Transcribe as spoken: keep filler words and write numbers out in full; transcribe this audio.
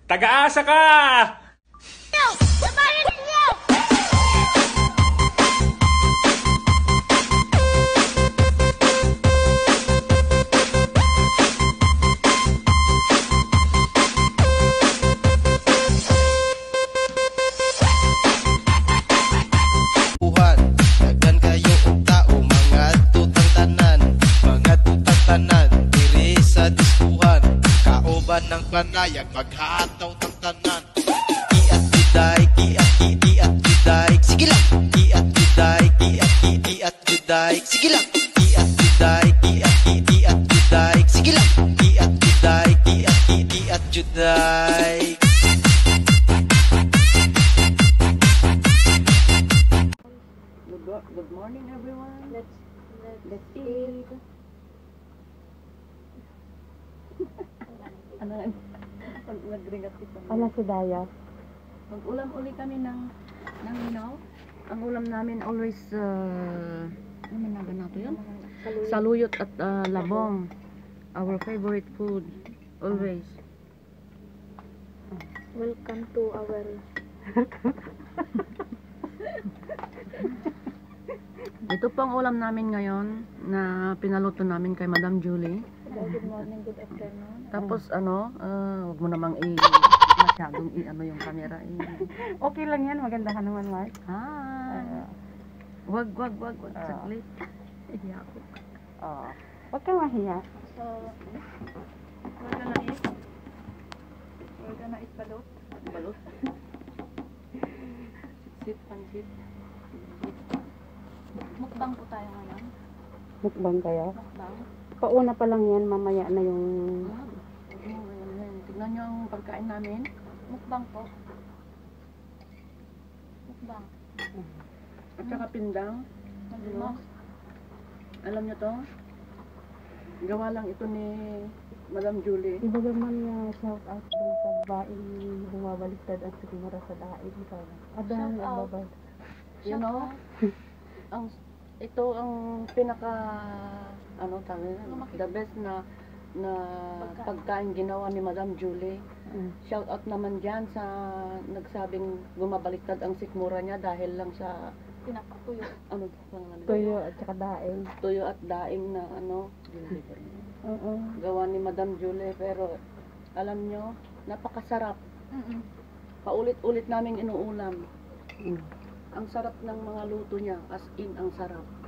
Taga-asa ka! Daghan kayo og tao, mga tutang tanan, mga tutang tanan, diri sa diskuhan, kaoban ng panayag, maghataw tang tanan. Iat juday, iat iat juday, sige lang. Iat juday, iat iat juday, sige lang. Iat juday, iat iat juday, sige lang. Iat juday, iat iat juday. Good morning, everyone. Let's let's, Let's eat. Ano na? Nag-ringat kita. Ala si Daya. Mag-ulam uli kami ng ng minaw. Ang ulam namin always uh, ano man naga nato yun? Saluyot at uh, labong. Our favorite food. Always. Welcome to our Ito pang ulam namin ngayon na pinaluto namin kay Madam Julie. good morning, good afternoon. Tapos ano, uh, wag mo namang i masyadong i ano yung camera i. Okay lang yan, maganda ka naman, Mark. Ah. Wag wag wag wag Ah. saglit. Ihiya ako. Oh. Huwag kang mahiya. So, we're gonna eat. We're gonna eat balot. Balot. Sit pansit. Mukbang po tayo ngayon. Mukbang kaya? Mukbang. Pauna pa lang yan, mamaya na yung... Ah, oh, ayan, ayan. Tignan nyo ang pagkain namin. Mukbang po. Mukbang. At saka pindang. Ano? Alam nyo to? Gawa lang ito ni Madam Julie. Iba naman nga shout out dun sa babaeng bumabaliktad at sigmura sa daig. Adang Shout out. babay. You know? ang ito ang pinaka ano tawag na the best na na pagkain ginawa ni Madam Julie. Mm. Shout out naman diyan sa nagsabing bumabaliktad ang sikmura niya dahil lang sa pinakatuyo. Ano pangalan? Tuyo at saka daing. Tuyo at daing na ano Oo. gawa ni Madam Julie, pero alam nyo, napakasarap. Mm-mm. Paulit-ulit naming inuulam. Mm. Ang sarap ng mga luto niya, as in ang sarap.